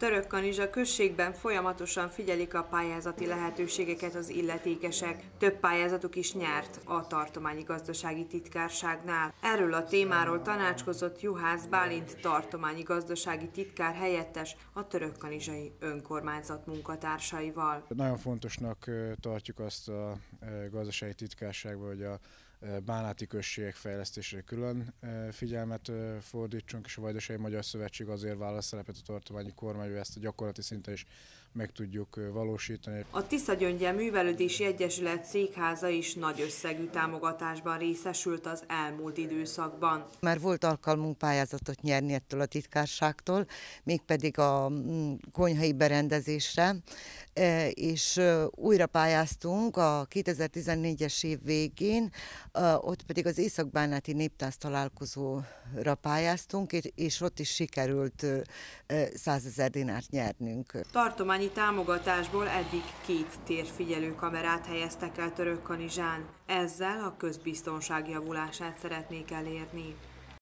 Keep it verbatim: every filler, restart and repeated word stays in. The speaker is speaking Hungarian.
Törökkanizsa községben folyamatosan figyelik a pályázati lehetőségeket az illetékesek. Több pályázatuk is nyert a tartományi gazdasági titkárságnál. Erről a témáról tanácskozott Juhász Bálint tartományi gazdasági titkár helyettes a törökkanizsai önkormányzat munkatársaival. Nagyon fontosnak tartjuk azt a gazdasági titkárságban, hogy a bánáti községek fejlesztésére külön figyelmet fordítsunk, és a Vajdasági Magyar Szövetség azért vállal szerepet a tartományi kormány, hogy ezt a gyakorlati szinten is meg tudjuk valósítani. A Tiszagyöngyel Művelődési Egyesület székháza is nagy összegű támogatásban részesült az elmúlt időszakban. Már volt alkalmunk pályázatot nyerni ettől a titkárságtól, mégpedig a konyhai berendezésre, és újra pályáztunk a kétezer-tizennégyes év végén, ott pedig az Észak-Bánáti Néptánc találkozóra pályáztunk, és ott is sikerült százezer dinárt nyernünk. Tartományi támogatásból eddig két térfigyelő kamerát helyeztek el Törökkanizsán. Ezzel a közbiztonság javulását szeretnék elérni.